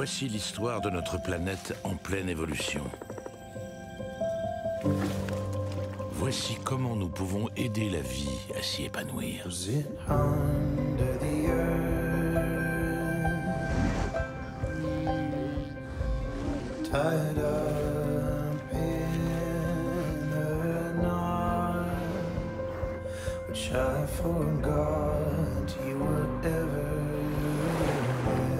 Voici l'histoire de notre planète en pleine évolution. Voici comment nous pouvons aider la vie à s'y épanouir. Tied up in a knot, which I forgot you were ever there.